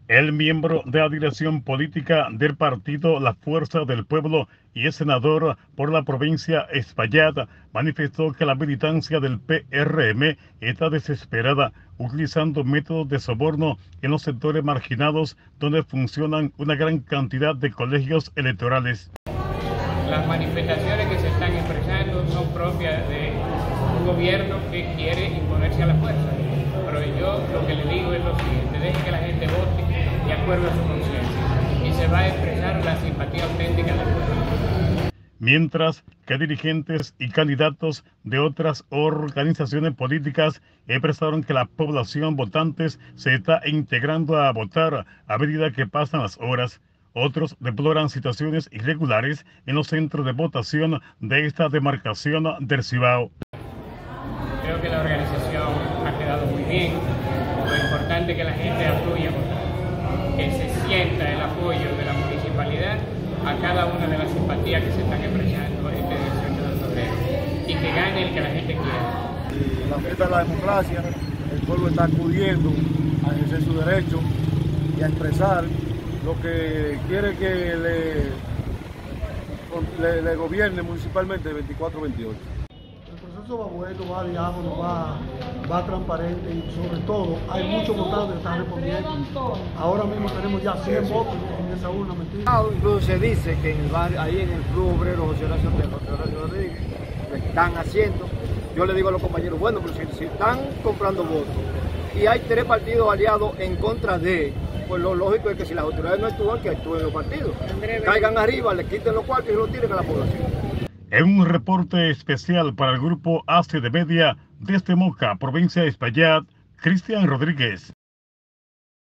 El miembro de la dirección política del partido La Fuerza del Pueblo y es senador por la provincia Espaillat manifestó que la militancia del PRM está desesperada, utilizando métodos de soborno en los sectores marginados donde funcionan una gran cantidad de colegios electorales. Las manifestaciones que se están expresando son propias de un gobierno que quiere imponerse a la fuerza. Pero yo lo que le digo es lo siguiente: deje que la gente vote de acuerdo a su conciencia y se va a expresar la simpatía auténtica del pueblo. Mientras que dirigentes y candidatos de otras organizaciones políticas expresaron que la población votantes se está integrando a votar a medida que pasan las horas. Otros deploran situaciones irregulares en los centros de votación de esta demarcación del Cibao. Creo que la organización ha quedado muy bien. Lo importante es que la gente afluya a votar, que se sienta el apoyo de la municipalidad a cada una de las simpatías que se están expresando este 18 de febrero y que gane el que la gente quiera. La fiesta de la democracia, el pueblo está acudiendo a ejercer su derecho y a expresar lo que quiere que le gobierne municipalmente el 24-28. El proceso va bueno, va diálogo, va transparente y sobre todo hay muchos votantes que están respondiendo. Ahora mismo tenemos ya 100 votos en esa urna metida. Incluso se dice que en el barrio, ahí en el Club Obrero José Horacio Rodríguez, le están haciendo. Yo le digo a los compañeros, bueno, pero si están comprando votos y hay 3 partidos aliados en contra de, pues lo lógico es que si las autoridades no actúan, que actúen los partidos. Caigan arriba, le quiten los cuartos y lo tiren a la población. En un reporte especial para el grupo AC de Media desde Moca, provincia de Espaillat, Cristian Rodríguez.